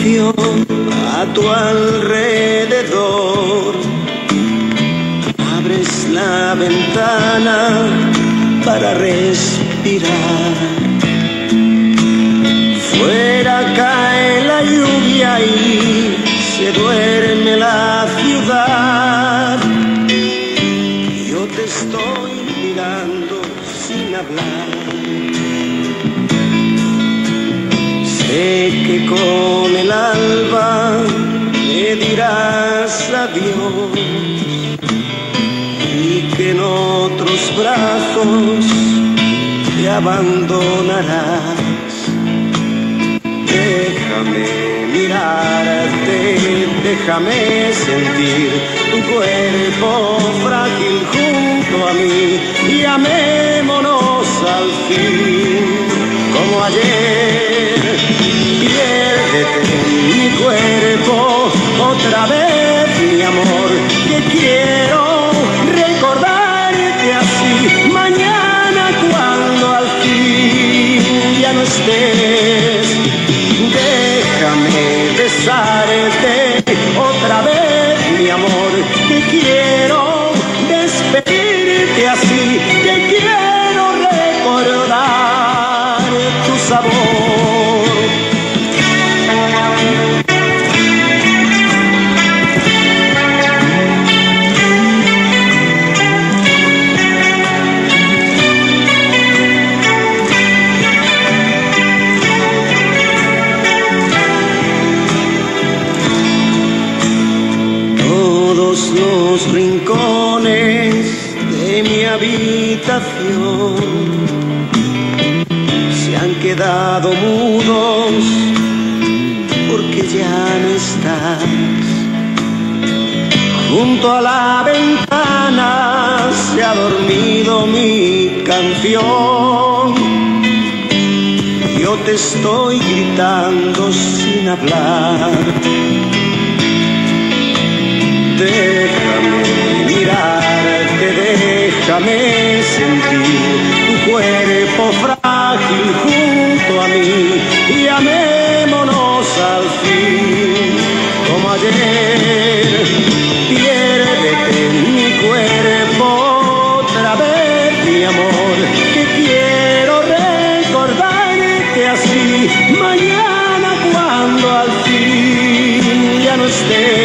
silencio a tu alrededor. Abres la ventana para respirar. Fuera cae la lluvia y se duerme la ciudad. Yo te estoy mirando sin hablar. Sé que con el alba me dirás adiós y que en otros brazos te abandonarás. Déjame mirarte, déjame sentir tu cuerpo frágil junto a mí y amémonos al fin como ayer. Piérdete en mi cuerpo otra vez, mi amor, que quiero recordarte así mañana cuando al fin ya no estés. Déjame besarte otra vez, mi amor, que quiero despedirte así, que quiero recordar tu sabor. Los rincones de mi habitación se han quedado mudos porque ya no estás. Junto a la ventana se ha dormido mi canción. Yo te estoy gritando sin hablar. Déjame mirarte, déjame sentir tu cuerpo frágil junto a mí y amémonos al fin como ayer. Piérdete en mi cuerpo otra vez, mi amor, que quiero recordarte así mañana cuando al fin ya no estés.